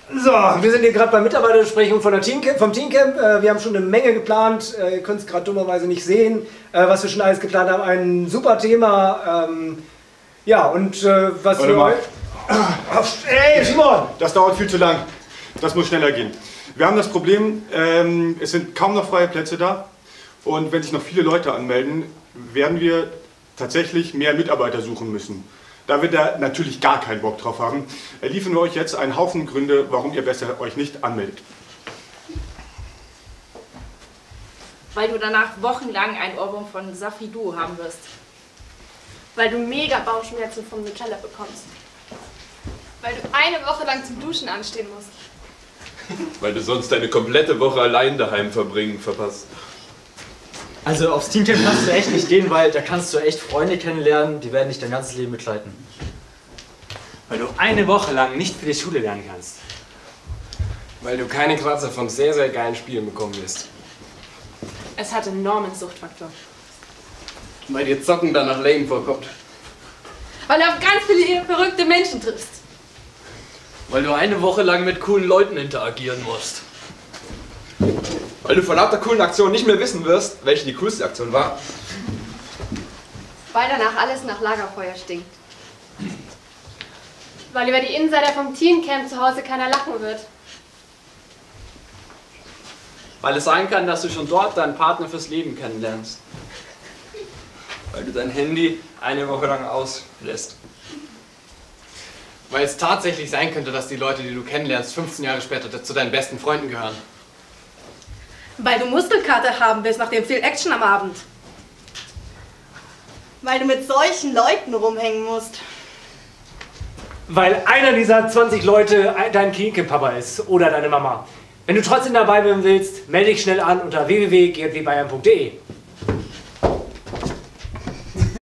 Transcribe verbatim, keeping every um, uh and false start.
So, wir sind hier gerade bei Mitarbeiterbesprechung von der Teamcamp, vom Teamcamp. Äh, wir haben schon eine Menge geplant. Äh, ihr könnt es gerade dummerweise nicht sehen, äh, was wir schon alles geplant haben. Ein super Thema. Ähm, ja, und äh, was Warte wir... mal. Ey, Simon! Das dauert viel zu lang. Das muss schneller gehen. Wir haben das Problem, ähm, es sind kaum noch freie Plätze da. Und wenn sich noch viele Leute anmelden, werden wir tatsächlich mehr Mitarbeiter suchen müssen. Da wir da natürlich gar keinen Bock drauf haben, liefern wir euch jetzt einen Haufen Gründe, warum ihr besser euch nicht anmeldet. Weil du danach wochenlang ein Ohrwurm von Safi Duo haben wirst. Weil du mega Bauchschmerzen vom Nutella bekommst. Weil du eine Woche lang zum Duschen anstehen musst. Weil du sonst deine komplette Woche allein daheim verbringen verpasst. Also aufs Teamcamp kannst du echt nicht gehen, weil da kannst du echt Freunde kennenlernen, die werden dich dein ganzes Leben begleiten. Weil du eine Woche lang nicht für die Schule lernen kannst. Weil du keine Kratzer von sehr, sehr geilen Spielen bekommen wirst. Es hat enormen Suchtfaktor. Weil dir Zocken danach lame vorkommt. Weil du auf ganz viele verrückte Menschen triffst. Weil du eine Woche lang mit coolen Leuten interagieren musst. Weil du vor lauter coolen Aktionen nicht mehr wissen wirst, welche die coolste Aktion war. Weil danach alles nach Lagerfeuer stinkt. Weil über die Insider vom Teamcamp zu Hause keiner lachen wird. Weil es sein kann, dass du schon dort deinen Partner fürs Leben kennenlernst. Weil du dein Handy eine Woche lang auslässt. Weil es tatsächlich sein könnte, dass die Leute, die du kennenlernst, fünfzehn Jahre später zu deinen besten Freunden gehören. Weil du Muskelkater haben willst nach dem viel Action am Abend. Weil du mit solchen Leuten rumhängen musst. Weil einer dieser zwanzig Leute dein Teamcamp-Papa ist oder deine Mama. Wenn du trotzdem dabei bleiben willst, melde dich schnell an unter w w w punkt g j w bayern punkt de.